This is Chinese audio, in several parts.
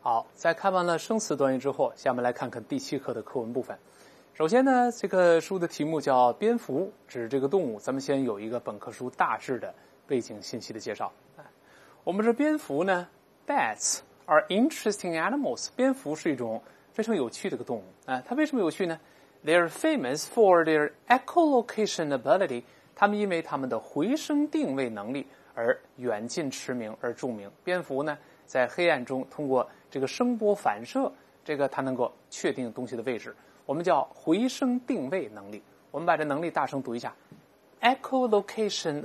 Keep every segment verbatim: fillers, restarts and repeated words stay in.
好，在看完了生词短语之后，下面来看看第七课的课文部分。首先呢，这个书的题目叫蝙蝠，指这个动物。咱们先有一个本课书大致的背景信息的介绍。我们说蝙蝠呢 ，bats are interesting animals。蝙蝠是一种非常有趣的一个动物啊。它为什么有趣呢 ？They're famous for their echolocation ability。他们因为他们的回声定位能力而远近驰名而著名。蝙蝠呢，在黑暗中通过这个声波反射，这个它能够确定东西的位置，我们叫回声定位能力。我们把这能力大声读一下 ，echolocation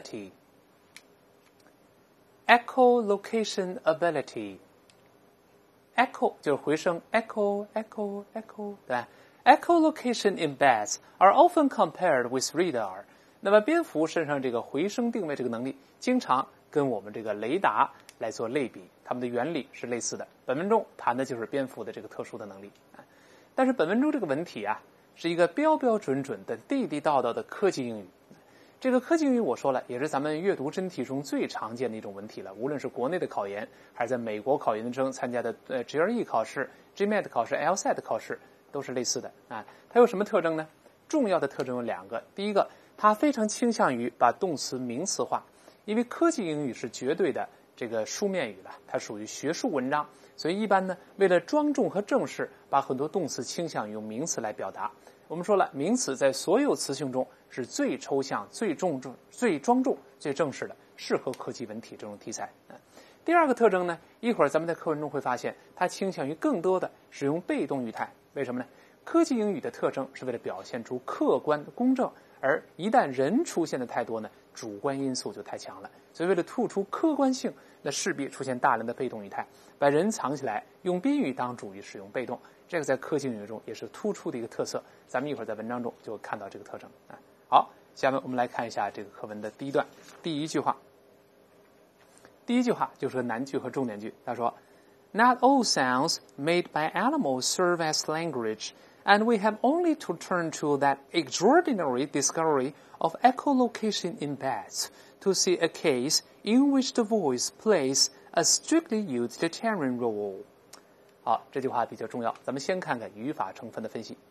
ability。echolocation ability。echo 就是回声 ，echo echo echo， 对吧 ？echolocation in bats are often compared with radar。那么蝙蝠身上这个回声定位这个能力，经常跟我们这个雷达来做类比，它们的原理是类似的。本文中谈的就是蝙蝠的这个特殊的能力。但是本文中这个文体啊，是一个标标准准的地地道道的科技英语。这个科技英语我说了，也是咱们阅读真题中最常见的一种文体了。无论是国内的考研，还是在美国考研生参加的呃 G R E 考试、G M A T 考试、L S A T 考试，都是类似的啊。它有什么特征呢？重要的特征有两个。第一个，它非常倾向于把动词名词化，因为科技英语是绝对的这个书面语了，它属于学术文章，所以一般呢，为了庄重和正式，把很多动词倾向于用名词来表达。我们说了，名词在所有词性中是最抽象、最重重、最庄重、最正式的，适合科技文体这种题材。第二个特征呢，一会儿咱们在课文中会发现，它倾向于更多的使用被动语态。为什么呢？科技英语的特征是为了表现出客观公正，而一旦人出现的太多呢，主观因素就太强了。所以为了突出客观性，那势必出现大量的被动语态，把人藏起来，用宾语当主语，使用被动。这个在科技英语中也是突出的一个特色。咱们一会儿在文章中就会看到这个特征啊。好，下面我们来看一下这个课文的第一段，第一句话。第一句话就是个难句和重点句。他说 ，Not all sounds made by animals serve as language, and we have only to turn to that extraordinary discovery of echolocation in bats to see a case in which the voice plays a strictly utilitarian role。好，这句话比较重要，咱们先看看语法成分的分析。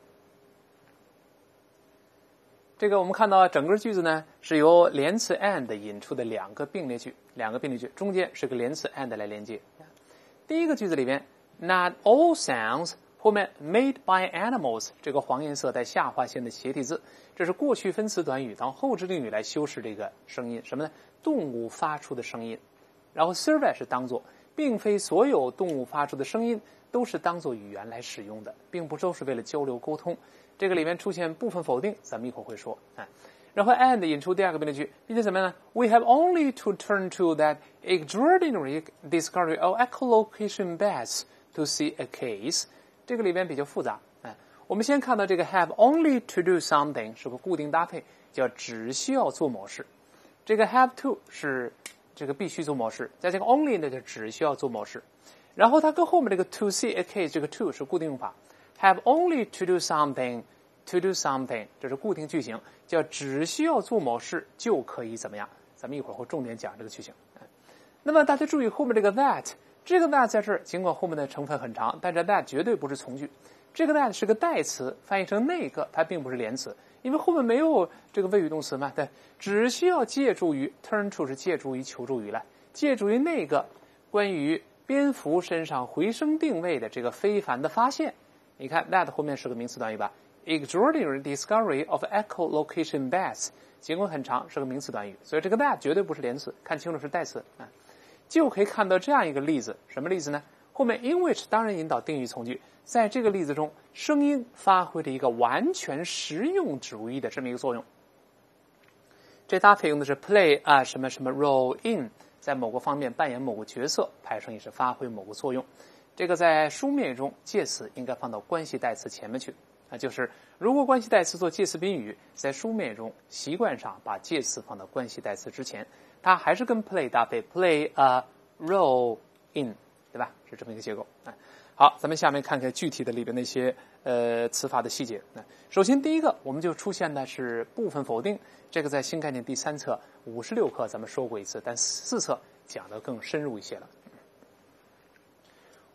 这个我们看到整个句子呢是由连词 and 引出的两个并列句，两个并列句中间是个连词 and 来连接。第一个句子里边 ，not all sounds 后面 made by animals 这个黄颜色带下划线的斜体字，这是过去分词短语当后置定语来修饰这个声音，什么呢？动物发出的声音。然后 serve 是当作，并非所有动物发出的声音都是当作语言来使用的，并不都是为了交流沟通。这个里面出现部分否定，咱们一会儿会说啊。然后 and 引出第二个并列句，并且怎么样呢 ？We have only to turn to that extraordinary discovery of echolocation bats to see a case。这个里边比较复杂，哎，我们先看到这个 have only to do something 是个固定搭配，叫只需要做某事。这个 have to 是这个必须做某事，在这个 only 呢就只需要做某事。然后它跟后面这个 to see a case 这个 to 是固定用法。Have only to do something, to do something， 这是固定句型，叫只需要做某事就可以怎么样？咱们一会儿会重点讲这个句型。那么大家注意后面这个 that， 这个 that 在这儿，尽管后面的成分很长，但是 that 绝对不是从句。这个 that 是个代词，翻译成那个，它并不是连词，因为后面没有这个谓语动词嘛，对，只需要借助于 turn to 是借助于求助语来，借助于那个关于蝙蝠身上回声定位的这个非凡的发现。你看 that 后面是个名词短语吧 extraordinary discovery of echolocation bats 尽管很长是个名词短语，所以这个 that 绝对不是连词，看清楚是代词啊，就可以看到这样一个例子。什么例子呢？后面 in which 当然引导定语从句，在这个例子中声音发挥了一个完全实用主义的这么一个作用。这搭配用的是 play 啊什么什么 role in， 在某个方面扮演某个角色，派生也是发挥某个作用。这个在书面语中介词应该放到关系代词前面去啊，就是如果关系代词做介词宾语，在书面语中习惯上把介词放到关系代词之前，它还是跟 play 搭配 play a role in， 对吧？是这么一个结构啊。好，咱们下面看看具体的里边那些呃词法的细节。那首先第一个，我们就出现的是部分否定，这个在新概念第三册五十六课咱们说过一次，但四册讲得更深入一些了。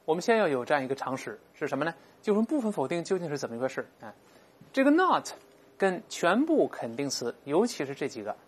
我们先要有这样一个常识是什么呢？就是部分否定究竟是怎么一回事啊？这个 not 跟全部肯定词，尤其是这几个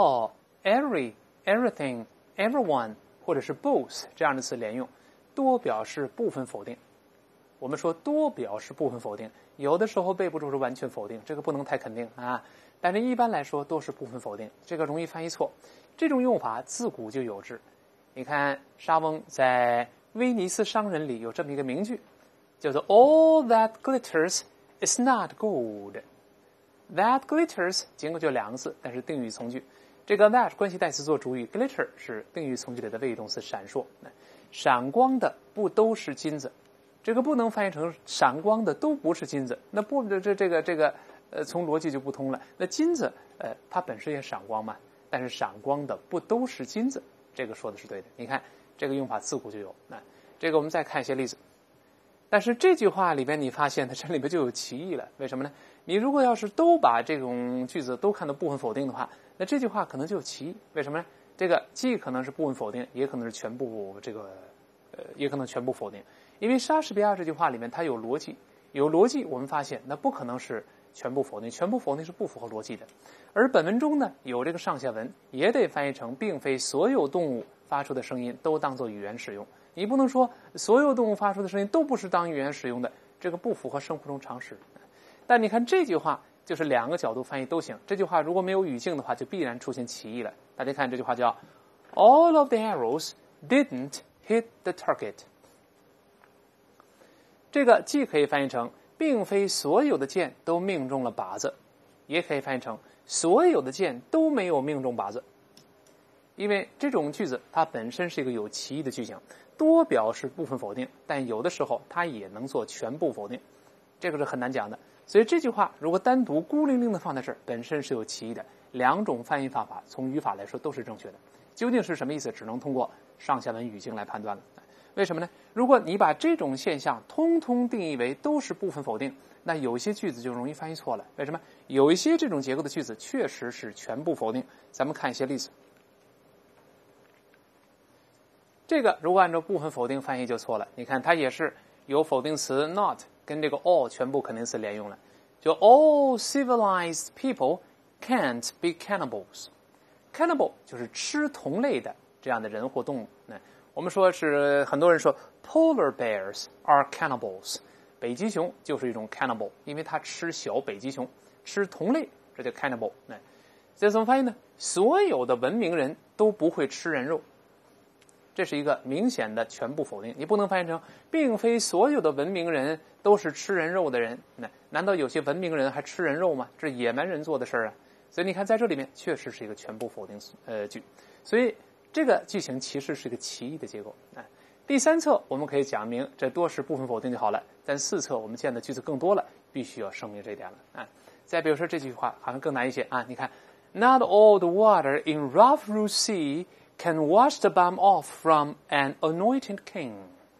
all、every、everything、everyone 或者是 both 这样的词连用，多表示部分否定。我们说多表示部分否定，有的时候备不住是完全否定，这个不能太肯定啊。但是一般来说都是部分否定，这个容易翻译错。这种用法自古就有之。你看莎翁在《威尼斯商人》里有这么一个名句，叫做 All that glitters is not gold。 That glitters 尽管就两个字，但是定语从句。这个 that 关系代词做主语， glitter 是定语从句里的谓语动词闪烁。闪光的不都是金子，这个不能翻译成闪光的都不是金子，那不这这这个这个呃从逻辑就不通了。那金子呃它本身也闪光嘛，但是闪光的不都是金子，这个说的是对的。你看这个用法自古就有。那这个我们再看一些例子。但是这句话里边你发现它这里边就有歧义了，为什么呢？你如果要是都把这种句子都看到部分否定的话，那这句话可能就有歧义。为什么呢？这个既可能是部分否定，也可能是全部这个呃也可能全部否定。因为莎士比亚这句话里面它有逻辑，有逻辑我们发现那不可能是全部否定，全部否定是不符合逻辑的。而本文中呢有这个上下文，也得翻译成并非所有动物发出的声音都当作语言使用。你不能说所有动物发出的声音都不是当语言使用的，这个不符合生活中常识。但你看这句话就是两个角度翻译都行。这句话如果没有语境的话，就必然出现歧义了。大家看这句话叫 All of the arrows didn't hit the target。 这个既可以翻译成并非所有的箭都命中了靶子，也可以翻译成所有的箭都没有命中靶子。因为这种句子它本身是一个有歧义的句型，多表示部分否定，但有的时候它也能做全部否定，这个是很难讲的。所以这句话如果单独孤零零的放在这儿，本身是有歧义的。两种翻译方法从语法来说都是正确的，究竟是什么意思，只能通过上下文语境来判断了。为什么呢？如果你把这种现象通通定义为都是部分否定，那有些句子就容易翻译错了。为什么？有一些这种结构的句子确实是全部否定。咱们看一些例子。这个如果按照部分否定翻译就错了。你看它也是有否定词 not 跟这个 all 全部肯定词连用了，就 all civilized people can't be cannibals。 cannibal 就是吃同类的这样的人或动物。那我们说是很多人说 polar bears are cannibals， 北极熊就是一种 cannibal， 因为它吃小北极熊，吃同类，这叫 cannibal。 那这怎么翻译呢？所有的文明人都不会吃人肉，这是一个明显的全部否定。你不能翻译成并非所有的文明人都是吃人肉的人，那难道有些文明人还吃人肉吗？这是野蛮人做的事儿啊。所以你看在这里面确实是一个全部否定呃句，所以这个句型其实是一个歧义的结构。啊，第三册我们可以讲明这多是部分否定就好了，但四册我们见的句子更多了，必须要声明这一点了。啊，再比如说这句话好像更难一些啊，你看 Not all the water in Rough Root Sea can wash the bum off from an anointed king。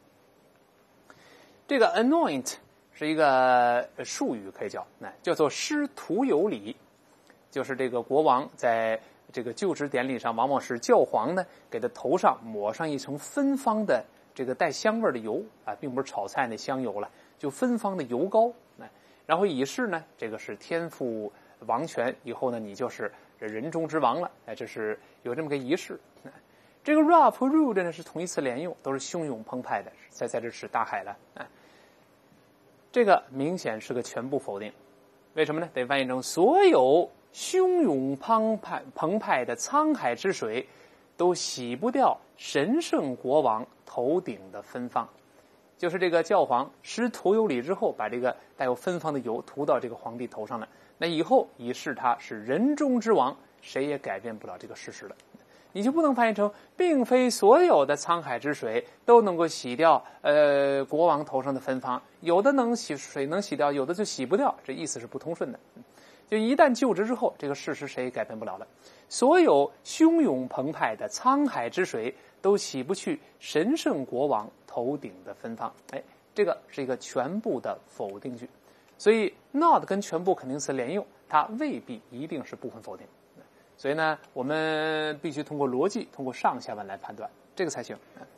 这个 anoint 是一个术语，可以叫那叫做施涂有礼，就是这个国王在这个就职典礼上，往往是教皇呢给他头上抹上一层芬芳的这个带香味的油啊，并不是炒菜那香油了，就芬芳的油膏。然后以示呢这个是天赋王权，以后呢你就是人中之王了。哎，这是有这么个仪式。这个 rough 和 rude 呢是同义词连用，都是汹涌澎澎湃的，在在这指大海了。哎，这个明显是个全部否定。为什么呢？得翻译成所有汹涌澎湃澎湃的沧海之水都洗不掉神圣国王头顶的芬芳。就是这个教皇施涂有礼之后，把这个带有芬芳的油涂到这个皇帝头上了，那以后以示他是人中之王，谁也改变不了这个事实了。你就不能翻译成并非所有的沧海之水都能够洗掉呃国王头上的芬芳，有的能洗水能洗掉，有的就洗不掉，这意思是不通顺的。就一旦就职之后，这个事实谁也改变不了了。所有汹涌澎湃的沧海之水都洗不去神圣国王头顶的芬芳。哎，这个是一个全部的否定句。所以 not 跟全部肯定词连用，它未必一定是部分否定。所以呢，我们必须通过逻辑，通过上下文来判断，这个才行。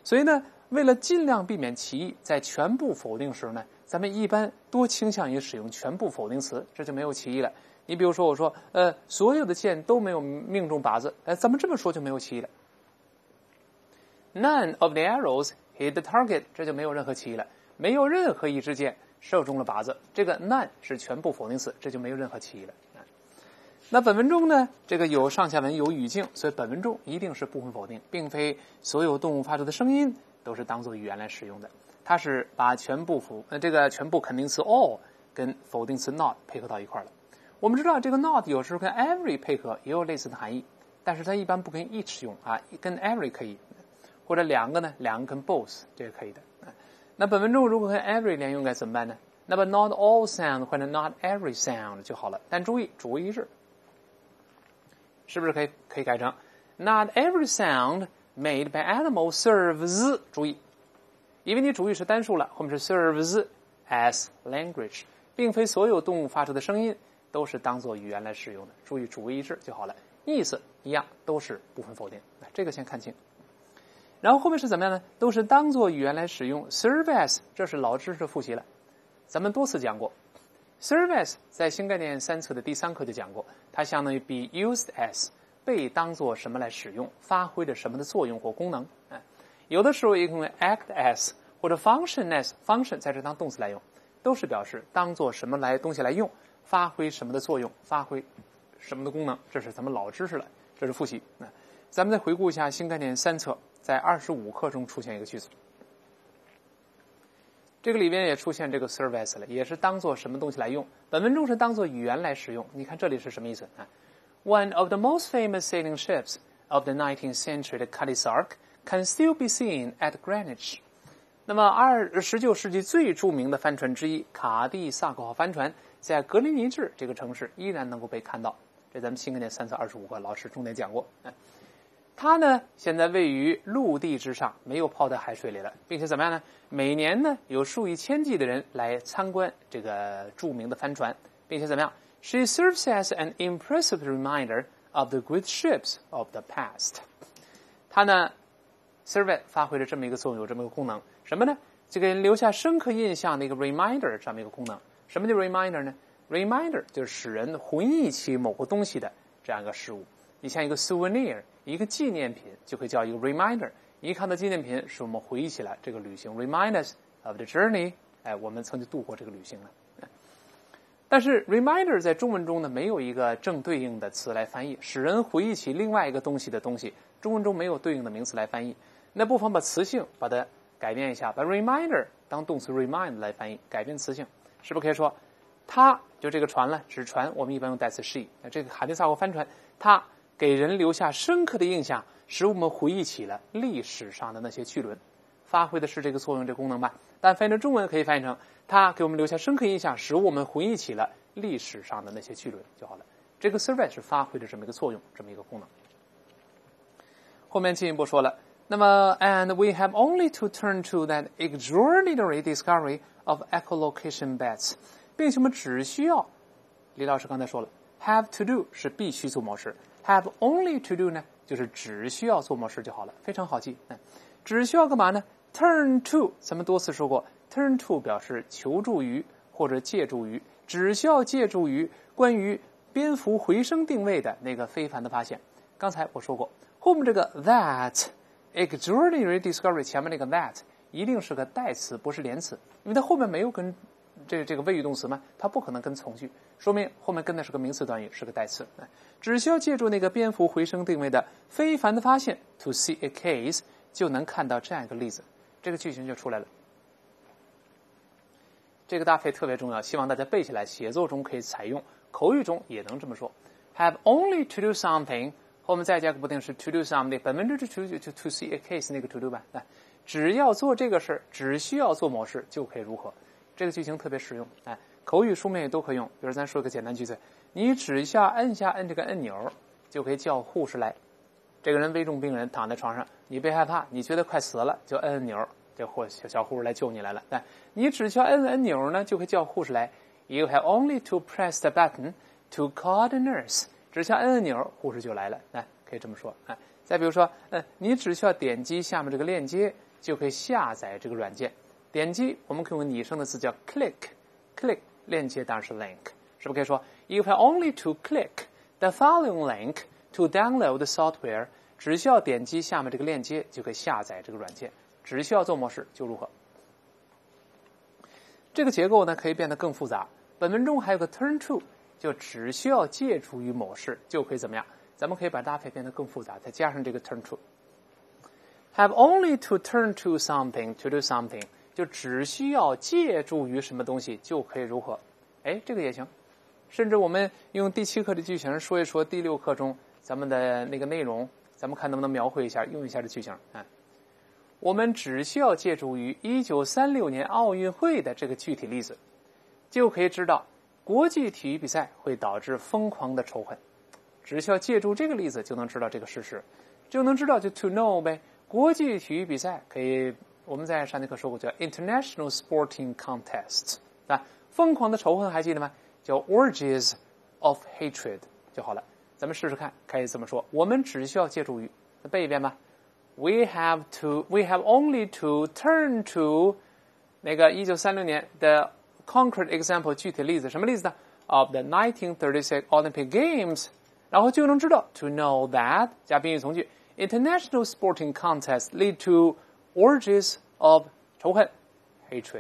所以呢，为了尽量避免歧义，在全部否定时呢，咱们一般多倾向于使用全部否定词，这就没有歧义了。你比如说，我说，呃，所有的箭都没有命中靶子，呃，咱们这么说就没有歧义了。None of the arrows hit the target， 这就没有任何歧义了，没有任何一支箭射中了靶子。这个 none 是全部否定词，这就没有任何歧义了。那本文中呢，这个有上下文有语境，所以本文中一定是部分否定，并非所有动物发出的声音都是当做语言来使用的。它是把全部否呃这个全部肯定词 all 跟否定词 not 配合到一块了。我们知道这个 not 有时候跟 every 配合也有类似的含义，但是它一般不跟 each 用啊，跟 every 可以，或者两个呢，两个跟 both 这是可以的。那本文中如果跟 every 连用该怎么办呢？那么 not all sound 或者 not every sound 就好了。但注意主谓一致，是不是可以可以改成 not every sound made by animals serves？ 注意，因为你主语是单数了，后面是 serves as language， 并非所有动物发出的声音都是当做语言来使用的。注意主谓一致就好了，意思一样，都是部分否定。这个先看清。然后后面是怎么样呢？都是当做语言来使用 serve as， 这是老知识的复习了，咱们多次讲过。serve as 在新概念三册的第三课就讲过，它相当于 be used as， 被当做什么来使用，发挥着什么的作用或功能。哎，有的时候也可以用 act as 或者 function as， function 在这当动词来用，都是表示当做什么来东西来用，发挥什么的作用，发挥什么的功能。这是咱们老知识了，这是复习。那咱们再回顾一下新概念三册，在二十五课中出现一个句子，这个里边也出现这个 serve as 了，也是当做什么东西来用。本文中是当做语言来使用。你看这里是什么意思啊 ？One of the most famous sailing ships of the nineteenth century, the Cadiz Ark, can still be seen at Greenwich。那么二十九世纪最著名的帆船之一卡蒂萨克号帆船，在格林尼治这个城市依然能够被看到。这咱们新概念三册二十五课老师重点讲过。嗯它呢，现在位于陆地之上，没有泡在海水里了，并且怎么样呢？每年呢，有数以千计的人来参观这个著名的帆船，并且怎么样 ？She serves as an impressive reminder of the great ships of the past。它呢 ，serve 发挥了这么一个作用，有这么一个功能，什么呢？这个留下深刻印象的一个 reminder 这么一个功能。什么叫 reminder 呢 ？reminder 就是使人回忆起某个东西的这样一个事物。你像一个 souvenir， 一个纪念品，就可以叫一个 reminder。一看到纪念品，使我们回忆起来这个旅行 ，remind us of the journey。哎，我们曾经度过这个旅行了。但是 reminder 在中文中呢，没有一个正对应的词来翻译，使人回忆起另外一个东西的东西，中文中没有对应的名词来翻译。那不妨把词性把它改变一下，把 reminder 当动词 remind 来翻译，改变词性，是不是可以说，它就这个船了，指船，我们一般用代词 she。这个卡蒂萨克帆船，它给人留下深刻的印象，使我们回忆起了历史上的那些巨轮，发挥的是这个作用，这个功能吧。但翻译成中文可以翻译成，它给我们留下深刻印象，使我们回忆起了历史上的那些巨轮就好了。这个 serve 是发挥着这么一个作用，这么一个功能。后面进一步说了，那么 and we have only to turn to that extraordinary discovery of echolocation bats， 并且我们只需要，李老师刚才说了 have to do 是必须做模式。Have only to do 呢，就是只需要做模式就好了，非常好记。嗯，只需要干嘛呢 ？Turn to， 咱们多次说过 ，turn to 表示求助于或者借助于，只需要借助于关于蝙蝠回声定位的那个非凡的发现。刚才我说过，后面这个 that extraordinary discovery 前面那个 that 一定是个代词，不是连词，因为它后面没有跟这个这个谓语动词嘛，它不可能跟从句，说明后面跟的是个名词短语，是个代词。只需要借助那个蝙蝠回声定位的非凡的发现 to see a case， 就能看到这样一个例子，这个句型就出来了。这个搭配特别重要，希望大家背起来，写作中可以采用，口语中也能这么说。Have only to do something， 后面再加个不定式 to do something， 本文就是 to, to, to see a case 那个 to do 吧，只要做这个事，只需要做模式就可以如何。这个句型特别实用，哎，口语书面也都可以用。比如咱说一个简单句子，你只需要按下摁这个按钮，就可以叫护士来。这个人危重病人躺在床上，你别害怕，你觉得快死了，就摁按钮，这护小护士来救你来了。但你只需要摁按钮呢，就可以叫护士来。You have only to press the button to call the nurse。只需要摁按钮，护士就来了。哎，可以这么说。哎，再比如说，嗯，你只需要点击下面这个链接， 就可以下载这个软件。点击我们可以用拟声的词叫 click，click 链接当然是 link， 是不是可以说 You have only to click the following link to download the software， 只需要点击下面这个链接就可以下载这个软件，只需要做模式就如何。这个结构呢可以变得更复杂，本文中还有个 turn to， 就只需要借助于某事就可以怎么样，咱们可以把搭配变得更复杂，再加上这个 turn to。 Have only to turn to something to do something， 就只需要借助于什么东西就可以如何。哎，这个也行。甚至我们用第七课的句型说一说第六课中咱们的那个内容，咱们看能不能描绘一下，用一下这句型啊。我们只需要借助于一九三六年奥运会的这个具体例子，就可以知道国际体育比赛会导致疯狂的仇恨。只需要借助这个例子就能知道这个事实，就能知道就 to know 呗。国际体育比赛可以，我们在上节课说过叫 international sporting contest， 啊，疯狂的仇恨还记得吗？叫 orgies of hatred 就好了。咱们试试看，可以这么说，我们只需要借助于，背一遍吧。We have to, we have only to turn to 那个一九三六年的 concrete example 具体例子，什么例子呢 ？Of the nineteen thirty-six Olympic Games， 然后就能知道 to know that 加宾语从句 international sporting contests lead to orgies of 仇恨 hatred。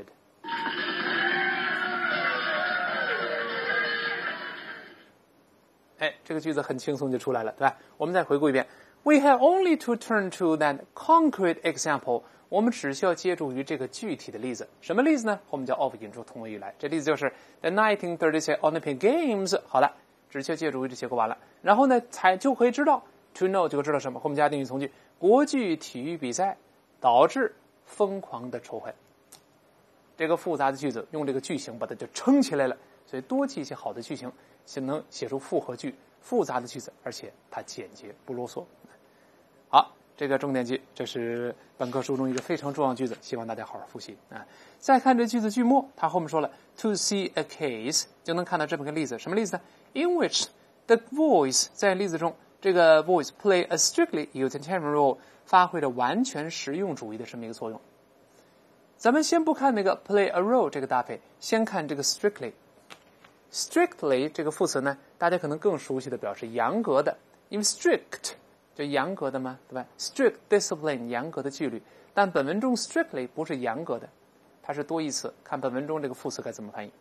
哎，这个句子很轻松就出来了，对吧？我们再回顾一遍。We have only to turn to that concrete example， 我们只需要借助于这个具体的例子。什么例子呢？后面叫 of 引出同位语来，这例子就是 the nineteen thirty-six Olympic Games。 好了，只需要借助于这结构完了，然后呢才就可以知道 to know 就知道什么，后面加定语从句，国际体育比赛导致疯狂的仇恨。这个复杂的句子用这个句型把它就撑起来了，所以多记一些好的句型，就能写出复合句，复杂的句子，而且它简洁不啰嗦。好，这个重点句，这是本课书中一个非常重要的句子，希望大家好好复习啊。再看这句子句末，它后面说了 to see a case， 就能看到这么个例子，什么例子呢 ？In which the boys 在例子中，这个 boys play a strictly utilitarian role， 发挥着完全实用主义的这么一个作用。咱们先不看那个 play a role 这个搭配，先看这个 strictly。strictly 这个副词呢，大家可能更熟悉的表示严格的，因为 strict。就严格的嘛，对吧 ？strict discipline 严格的纪律，但本文中 strictly 不是严格的，它是多义词。看本文中这个副词该怎么翻译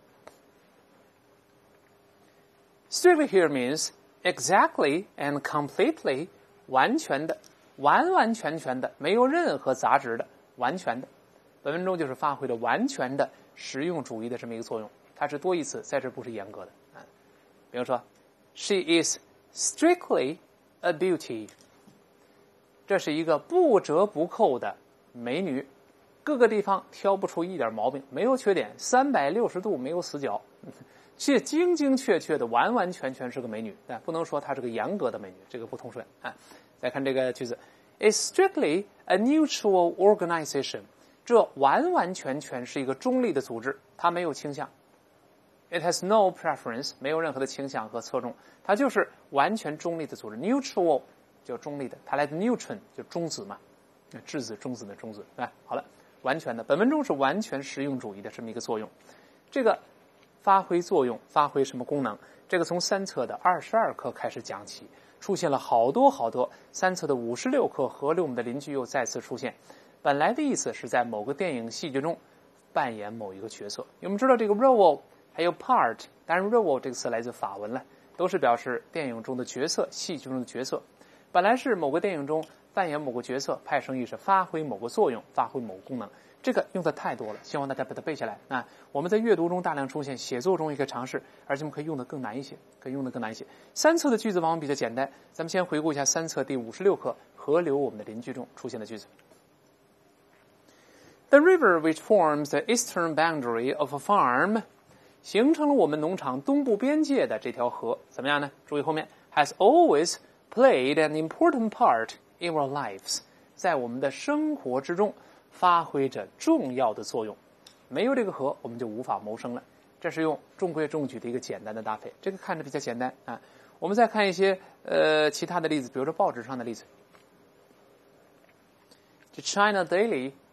？Strictly here means exactly and completely 完全的、完完全全的，没有任何杂质的，完全的。本文中就是发挥了完全的实用主义的这么一个作用，它是多义词，在这不是严格的啊。比如说 ，She is strictly a beauty。这是一个不折不扣的美女，各个地方挑不出一点毛病，没有缺点，三百六十度没有死角，却精精确确的完完全全是个美女，但不能说她是个严格的美女，这个不通顺啊。再看这个句子 ，is strictly a neutral organization， 这完完全全是一个中立的组织，它没有倾向。It has no preference， 没有任何的倾向和侧重，它就是完全中立的组织 ，neutral。就中立的，它来自 neutron 就中子嘛，质子中子的中子，对吧？好了，完全的，本文中是完全实用主义的这么一个作用。这个发挥作用，发挥什么功能？这个从三册的二十二课开始讲起，出现了好多好多。三册的五十六课河流我们的邻居又再次出现。本来的意思是在某个电影戏剧中扮演某一个角色。我们知道这个 role 还有 part， 当然 role 这个词来自法文了，都是表示电影中的角色、戏剧中的角色。本来是某个电影中扮演某个角色，派生意是发挥某个作用，发挥某个功能。这个用的太多了，希望大家把它背下来啊！我们在阅读中大量出现，写作中也可以尝试，而且我们可以用的更难一些，可以用的更难一些。三册的句子往往比较简单，咱们先回顾一下三册第五十六课河流我们的邻居中出现的句子。The river which forms the eastern boundary of a farm， 形成了我们农场东部边界的这条河，怎么样呢？注意后面 has always played an important part in our lives， 在我们的生活之中发挥着重要的作用。没有这个河，我们就无法谋生了。这是用中规中矩的一个简单的搭配，这个看着比较简单啊。我们再看一些呃其他的例子，比如说报纸上的例子。The China Daily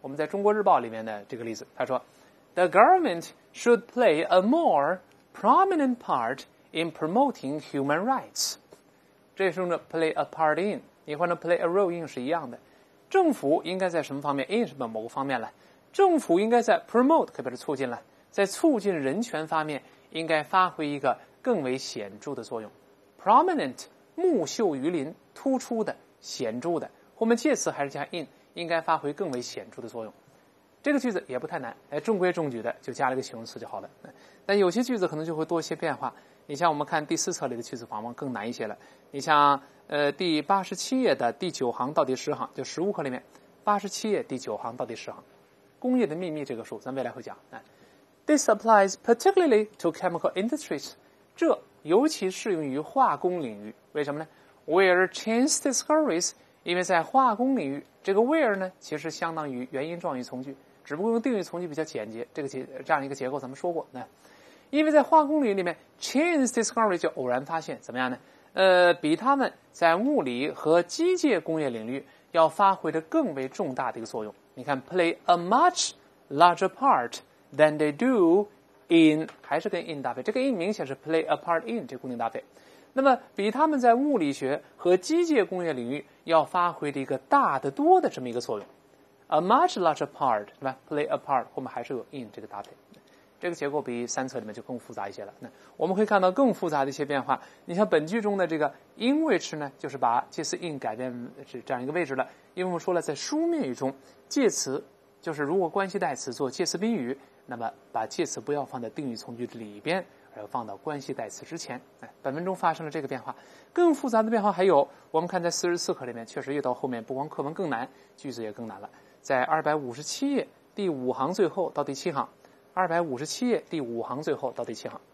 我们在中国日报里面的这个例子，他说 The government should play a more prominent part in promoting human rights。 这时候呢 play a part in 你换成 play a role in 是一样的，政府应该在什么方面 in 什么某个方面了，政府应该在 promote 可表示促进了，在促进人权方面应该发挥一个更为显著的作用。 prominent 木秀于林，突出的，显著的，后面介词还是加 in， 应该发挥更为显著的作用。这个句子也不太难，哎，中规中矩的就加了一个形容词就好了。但有些句子可能就会多一些变化，你像我们看第四册里的句子往往更难一些了。你像呃第八十七页的第九行到第十行，就实务课里面八十七页第九行到第十行，工业的秘密这个书咱未来会讲。哎 This applies particularly to chemical industries， 这尤其适用于化工领域。为什么呢？ Where chance discoveries， 因为在化工领域，这个 where 呢其实相当于原因状语从句，只不过用定语从句比较简洁，这个结这样一个结构咱们说过。那因为在化工领域里面 chance discovery 就偶然发现，怎么样呢？呃，比他们在物理和机械工业领域要发挥的更为重大的一个作用。你看 play a much larger part than they do in， 还是跟 in 搭配，这个 in 明显是 play a part in 这固定搭配。那么比他们在物理学和机械工业领域要发挥的一个大得多的这么一个作用。 a much larger part 是吧 play a part 后面还是有 in 这个搭配，这个结构比三册里面就更复杂一些了。那我们会看到更复杂的一些变化。你像本句中的这个 in which 呢，就是把介词 in 改变是这样一个位置了。因为我们说了，在书面语中介词就是如果关系代词做介词宾语，那么把介词不要放在定语从句里边，而要放到关系代词之前。哎，本文中发生了这个变化。更复杂的变化还有，我们看在四十四课里面，确实越到后面不光课文更难，句子也更难了。在二百五十七页第五行最后到第七行，二百五十七页第五行最后到第七行，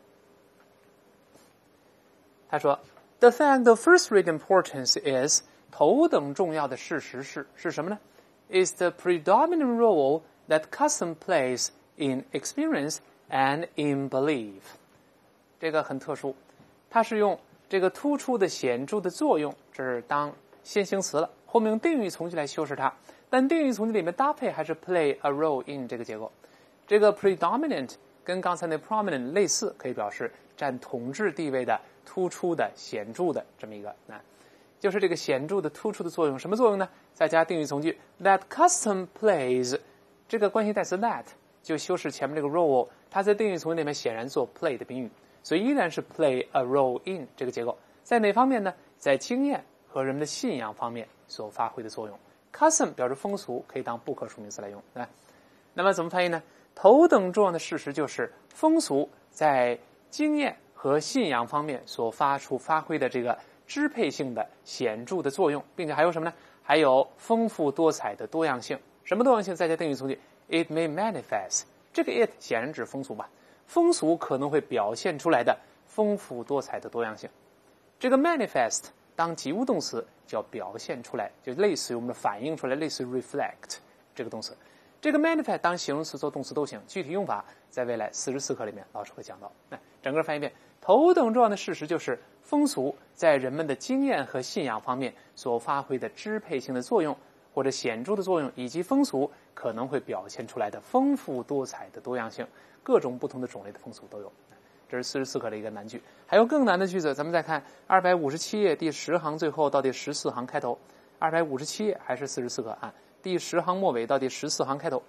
他说 The fact of first rate importance is 头等重要的事实是是什么呢？ Is the predominant role that custom plays in experience and in belief。 这个很特殊，它是用这个突出的显著的作用，这是当先行词了，后面用定语从句来修饰它，但定语从句里面搭配还是 play a role in 这个结构。这个 predominant 跟刚才那 prominent 类似，可以表示占统治地位的、突出的、显著的这么一个，那就是这个显著的、突出的作用。什么作用呢？再加定语从句 that custom plays， 这个关系代词 that 就修饰前面这个 role， 它在定语从句里面显然做 play 的宾语，所以依然是 play a role in 这个结构。在哪方面呢？在经验和人们的信仰方面所发挥的作用。custom 表示风俗，可以当不可数名词来用。那那么怎么翻译呢？头等重要的事实就是风俗在经验和信仰方面所发出发挥的这个支配性的显著的作用，并且还有什么呢？还有丰富多彩的多样性。什么多样性？再加定语从句 it may manifest， 这个 it 显然指风俗吧，风俗可能会表现出来的丰富多彩的多样性。这个 manifest 当及物动词叫表现出来，就类似于我们的反映出来，类似于 reflect 这个动词。这个 manifest 当形容词做动词都行，具体用法在未来四十四课里面老师会讲到。那整个翻译一遍，头等重要的事实就是风俗在人们的经验和信仰方面所发挥的支配性的作用或者显著的作用，以及风俗可能会表现出来的丰富多彩的多样性，各种不同的种类的风俗都有。这是四十四课的一个难句。还有更难的句子，咱们再看二百五十七页第十行最后到第十四行开头。二百五十七页还是四十四课啊，第十行末尾到第十四行开头，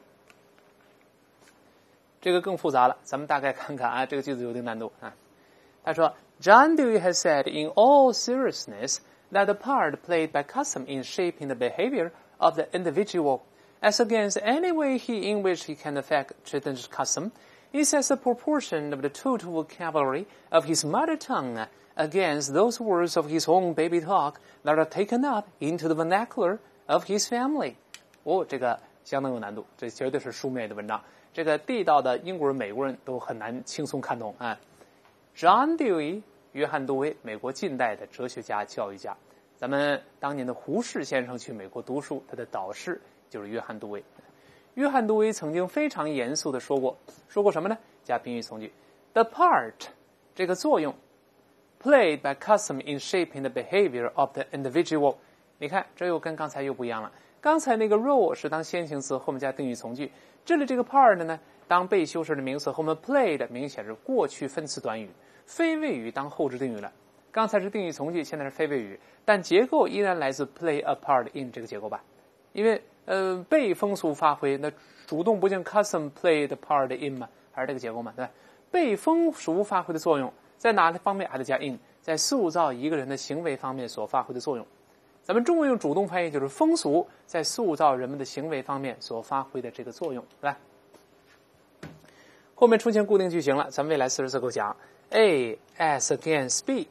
这个更复杂了。咱们大概看看啊，这个句子有点难度啊。他说 John Dewey has said in all seriousness that the part played by custom in shaping the behavior of the individual as against any way he in which he can affect traditional custom is as a proportion of the total vocabulary of his mother tongue against those words of his own baby talk that are taken up into the vernacular of his family。 哦，这个相当有难度，这绝对是书面的文章，这个地道的英国人、美国人都很难轻松看懂啊。John Dewey， 约翰·杜威，美国近代的哲学家、教育家。咱们当年的胡适先生去美国读书，他的导师就是约翰·杜威。约翰·杜威曾经非常严肃地说过，说过什么呢？加宾语从句 ，the part 这个作用 ，played by custom in shaping the behavior of the individual。你看，这又跟刚才又不一样了。 刚才那个 role 是当先行词后面加定语从句，这里这个 part 呢当被修饰的名词后面 played 明显是过去分词短语，非谓语当后置定语了。刚才是定语从句，现在是非谓语，但结构依然来自 play a part in 这个结构吧。因为呃被风俗发挥，那主动不就 custom played part in 吗？还是这个结构嘛，对吧？被风俗发挥的作用在哪方面还得加 in， 在塑造一个人的行为方面所发挥的作用。咱们中文用主动翻译就是风俗在塑造人们的行为方面所发挥的这个作用，对吧？后面出现固定句型了，咱们未来四十四课讲 A as against B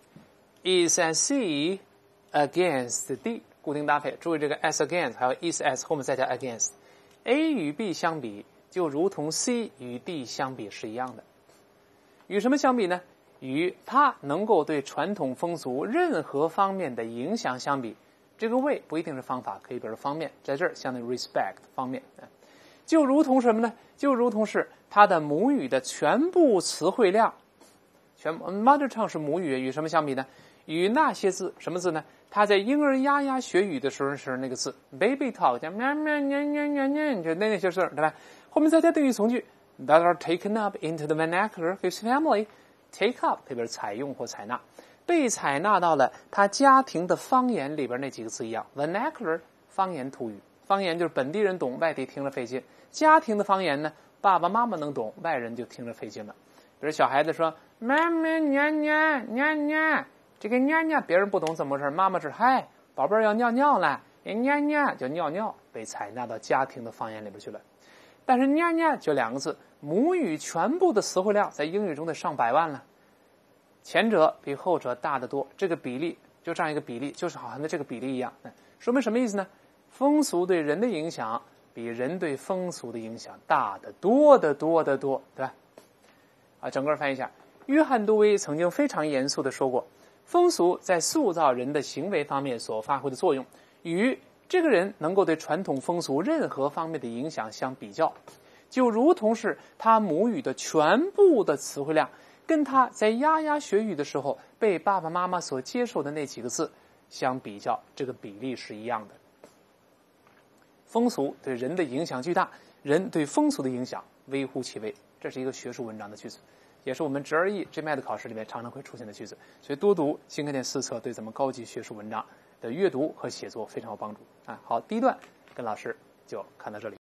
is as C against D， 固定搭配，注意这个 as against 还有 is as 后面再加 against。 A 与 B 相比就如同 C 与 D 相比是一样的。与什么相比呢？与它能够对传统风俗任何方面的影响相比，这个way不一定是方法，可以表示方面，在这儿相当于 respect 方面，就如同什么呢？就如同是它的母语的全部词汇量，全 mother tongue 是母语，与什么相比呢？与那些字，什么字呢？它在婴儿牙牙学语的时候是那个字 baby talk， 叫喵喵喵喵喵喵，就那那些字，对吧？后面再加定语从句 that are taken up into the vernacular of his family。Take up 可以表示采用或采纳，被采纳到了他家庭的方言里边那几个字一样。vernacular 方言土语，方言就是本地人懂，外地听了费劲。家庭的方言呢，爸爸妈妈能懂，外人就听着费劲了。比如小孩子说妈妈尿尿尿尿，这个尿尿别人不懂怎么回事，妈妈是嗨宝贝儿要尿尿了，尿尿就尿尿，被采纳到家庭的方言里边去了。但是尿尿就两个字，母语全部的词汇量在英语中得上百万了，前者比后者大得多，这个比例就这样一个比例，就是好像的这个比例一样，说明什么意思呢？风俗对人的影响比人对风俗的影响大得多得多得多，对吧？啊，整个翻译一下，约翰·杜威曾经非常严肃地说过，风俗在塑造人的行为方面所发挥的作用，与这个人能够对传统风俗任何方面的影响相比较，就如同是他母语的全部的词汇量跟他在牙牙学语的时候被爸爸妈妈所接受的那几个字相比较，这个比例是一样的。风俗对人的影响巨大，人对风俗的影响微乎其微，这是一个学术文章的句子，也是我们直而易 G M A T 考试里面常常会出现的句子，所以多读新概念四册对咱们高级学术文章的阅读和写作非常有帮助啊。好，第一段跟老师就看到这里。